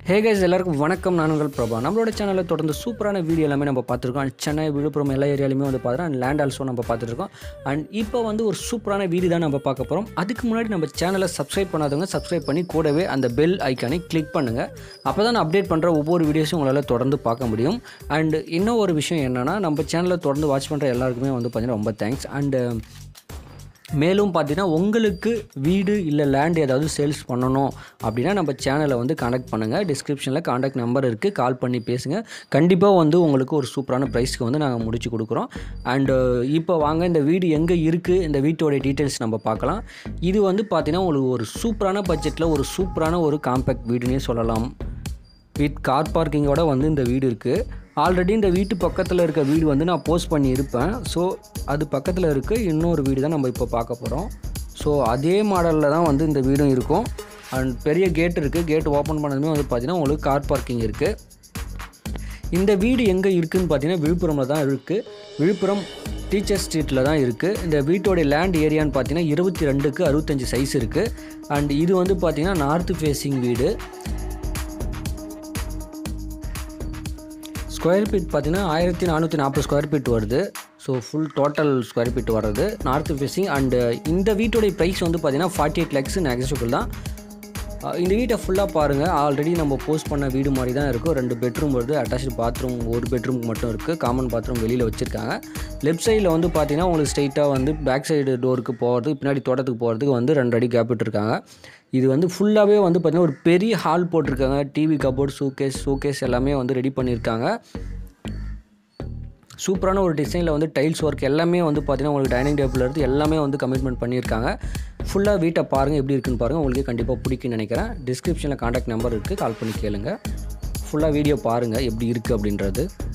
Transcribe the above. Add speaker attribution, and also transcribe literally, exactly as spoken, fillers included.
Speaker 1: Hey guys, எல்லாருக்கும் வணக்கம். நான் உங்கள் பிரபா. நம்மளோட சேனல்ல தொடர்ந்து சூப்பரான வீடியோ எல்லாமே நம்ம பார்த்துருக்கோம். அண்ட் சென்னை, விழுப்புரம் எல்லா ஏரியாலையுமே வந்து பார்த்துறோம். அண்ட் லேண்ட் ஆல்சோ நம்ம பார்த்துட்டு இருக்கோம். அண்ட் இப்போ வந்து ஒரு சூப்பரான வீடியோ தான் நம்ம பார்க்க போகிறோம். அதுக்கு முன்னாடி நம்ம சேனலை சப்ஸ்கிரைப் பண்ணாதவங்க சப்ஸ்கிரைப் பண்ணி கூடவே அந்த பெல் ஐக்கானை கிளிக் பண்ணுங்கள். அப்போ தான் நான் அப்டேட் பண்ணுற ஒவ்வொரு வீடியோஸும் உங்களால் தொடர்ந்து பார்க்க முடியும். அண்ட் இன்னும் ஒரு விஷயம் என்னென்னா, நம்ம சேனலை தொடர்ந்து வாட்ச் பண்ணுற எல்லாருக்குமே வந்து பார்த்திங்கன்னா ரொம்ப தேங்க்ஸ். அண்டு மேலும் பார்த்தீங்கன்னா, உங்களுக்கு வீடு இல்லை லேண்ட் ஏதாவது சேல்ஸ் பண்ணணும் அப்படின்னா நம்ம சேனலை வந்து காண்டாக்ட் பண்ணுங்கள். டிஸ்கிரிப்ஷனில் காண்டாக்ட் நம்பர் இருக்குது, கால் பண்ணி பேசுங்க. கண்டிப்பாக வந்து உங்களுக்கு ஒரு சூப்பரான ப்ரைஸ்க்கு வந்து நாங்கள் முடிச்சு கொடுக்குறோம். அண்டு இப்போ வாங்க இந்த வீடு எங்கே இருக்குது, இந்த வீட்டோடைய டீட்டெயில்ஸ் நம்ம பார்க்கலாம். இது வந்து பார்த்திங்கன்னா உங்களுக்கு ஒரு சூப்பரான பட்ஜெட்டில் ஒரு சூப்பரான ஒரு காம்பேக்ட் வீடுன்னே சொல்லலாம். வித் கார் பார்க்கிங்கோட வந்து இந்த வீடு இருக்குது. ஆல்ரெடி இந்த வீட்டு பக்கத்தில் இருக்க வீடு வந்து நான் போஸ்ட் பண்ணியிருப்பேன். ஸோ அது பக்கத்தில் இருக்க இன்னொரு வீடு தான் நம்ம இப்போ பார்க்க போகிறோம். ஸோ அதே மாடலில் தான் வந்து இந்த வீடும் இருக்கும். அண்ட் பெரிய கேட் இருக்குது. கேட் ஓப்பன் பண்ணதுமே வந்து பார்த்திங்கன்னா உங்களுக்கு கார் பார்க்கிங் இருக்குது. இந்த வீடு எங்கே இருக்குதுன்னு பார்த்தீங்கன்னா விழுப்புரமில் தான் இருக்குது. விழுப்புரம் டீச்சர் ஸ்ட்ரீட்டில் தான் இருக்குது. இந்த வீட்டோடைய லேண்ட் ஏரியான்னு பார்த்தீங்கன்னா இருபத்தி ரெண்டுக்கு அறுபத்தஞ்சு சைஸ் இருக்குது. அண்ட் இது வந்து பார்த்திங்கன்னா நார்த்து ஃபேஸிங் வீடு. ஸ்கொயர் ஃபீட் பார்த்திங்கன்னா ஆயிரத்தி நானூற்றி நாற்பது ஸ்கொயர் ஃபீட் வருது. So full total square feet வர்றது நார்த் ஃபேஸிங். அண்டு இந்த வீட்டோடைய ப்ரைஸ் வந்து பார்த்திங்கன்னா ஃபார்ட்டி எயிட் லேக்ஸ் நெகோஷியபிள் தான். இந்த வீட்டை ஃபுல்லாக பாருங்கள். ஆல்ரெடி நம்ம போஸ்ட் பண்ண வீடு மாதிரி தான் இருக்கும். ரெண்டு பெட்ரூம் வருது. அட்டாச்சு பாத்ரூம் ஒரு பெட்ரூமுக்கு மட்டும் இருக்குது. காமன் பாத்ரூம் வெளியில் வச்சுருக்காங்க. லெஃப்ட் சைடில் வந்து பார்த்திங்கன்னா உங்களுக்கு ஸ்ட்ரைட்டாக வந்து பேக் சைடு டோருக்கு போகிறதுக்கு, பின்னாடி தோட்டத்துக்கு போகிறதுக்கு வந்து ரெண்டு அடி கேப் விட்டுருக்காங்க. இது வந்து ஃபுல்லாகவே வந்து பார்த்திங்கன்னா ஒரு பெரிய ஹால் போட்டிருக்காங்க. டிவி, கபோர்ட், ஷோகேஸ் ஷோகேஸ் எல்லாமே வந்து ரெடி பண்ணியிருக்காங்க. சூப்பரான ஒரு டிசைனில் வந்து டைல்ஸ் ஒர்க் எல்லாமே வந்து பார்த்திங்கன்னா உங்களுக்கு டைனிங் டேபிள் எடுத்து எல்லாமே வந்து கமிட்மெண்ட் பண்ணியிருக்காங்க. ஃபுல்லாக வீட்டை பாருங்கள், எப்படி இருக்குன்னு பாருங்கள். உங்களுக்கு கண்டிப்பாக பிடிக்குன்னு நினைக்கிறேன். டிஸ்கிரிப்ஷனில் காண்டாக்ட் நம்பர் இருக்குது, கால் பண்ணி கேளுங்கள். ஃபுல்லாக வீடியோ பாருங்கள் எப்படி இருக்குது அப்படின்றது.